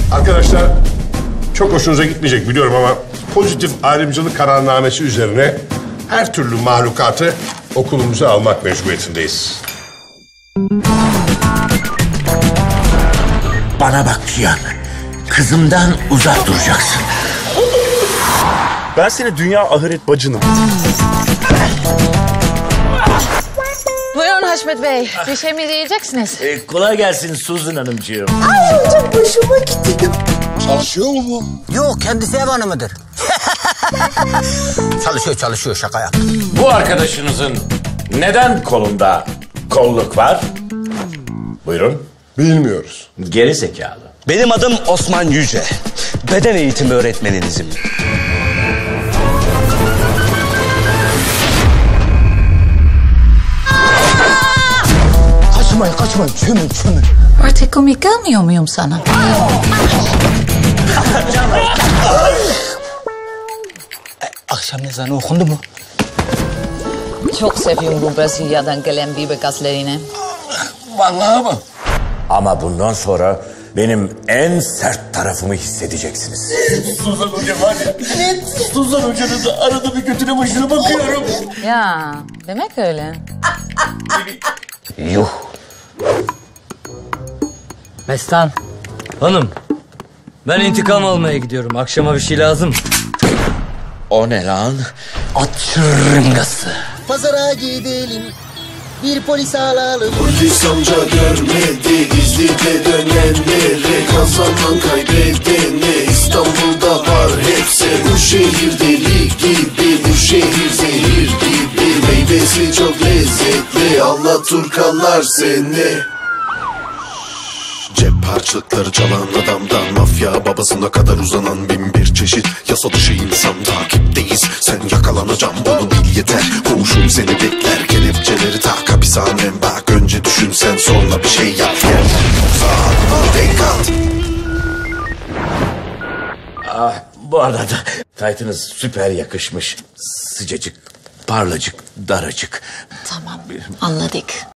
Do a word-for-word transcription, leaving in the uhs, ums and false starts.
Arkadaşlar çok hoşunuza gitmeyecek biliyorum ama pozitif ayrımcılık kararnamesi üzerine her türlü mahlukatı okulumuza almak mecburiyetindeyiz. Bana bak Cihan. Kızımdan uzak duracaksın. Ben seni dünya ahiret bacınım. Buyurun Haşmet Bey. Bir şey mi diyeceksiniz? Ee, kolay gelsin Suzan Hanımcığım. Ay hocam hoşuma gitti. Çalışıyor mu bu? Yok, kendisi ev hanımıdır. Çalışıyor çalışıyor, şaka yap. Bu arkadaşınızın neden kolunda kolluk var? Buyurun. Bilmiyoruz. Geri zekalı. Benim adım Osman Yüce. Beden eğitimi öğretmeninizim. Kaçmayın kaçmayın, çömün çömün. Artık komik gelmiyor muyum sana? Akşam ezanı okundu mu? Çok seviyorum bu Brezilya'dan gelen biber gazlarını. Vallahi mı? Ama bundan sonra benim en sert tarafımı hissedeceksiniz. Suzan Hoca var ya. Suzan Hoca'nın da arada bir götüne başına bakıyorum. Ya demek öyle. Yuh. Mestan. Hanım. Ben intikam almaya gidiyorum. Akşama bir şey lazım. O ne lan? At şırıngası. Pazara gidelim. Bir polis alalım. Polis amca görmedi izlide dönenleri, kazanan kaybedeni İstanbul'da var hepsi. Bu şehir deli gibi, bu şehir zehir gibi. Meyvesi çok lezzetli, Allah Turkallar seni. Cep harçlıkları çalan adamdan mafya babasına kadar uzanan bin bir çeşit yasa dışı insan takipteyiz. Sen yakalanacaksın, bunu bil yeter. Koğuşum seni bekler, kelepçeleri tak, hapishanem bak. Önce düşün sen, sonra bir şey yap. Gel saat denk at. Ah, bu arada taytınız süper yakışmış. Sıcacık, parlacık, daracık. Tamam, anladık.